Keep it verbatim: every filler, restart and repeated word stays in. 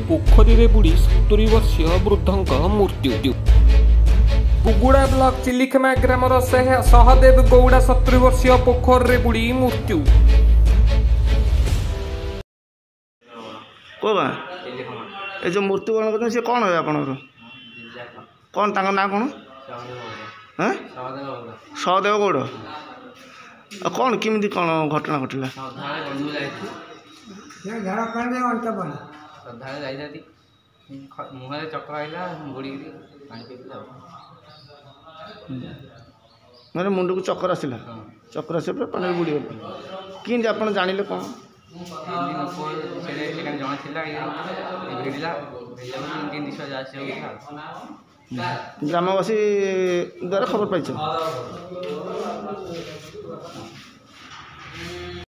पोखरी बुड़ी सत्तरी वर्षीय वृद्धंक मृत्यु। बुगुड़ा ब्लॉक चिलिखेमा ग्रामर सहदेव गौड़ा सत्तरी वर्षीय पोखरी बुड़ी मृत्यु। को गाँ ये जो मृत्युवरण करते सी कौन है आपन कौन तांका ना कौन हाँ सहदेव गौड़ कौन किमिति कौन घटना घटला मुहर चक्र आइला बुड़ी मैंने मुंड को चक्कर आसला चक्कर आस पानी बुड़ी गला कि आप जानिले कौन ग्रामवासी द्वारा खबर पाई।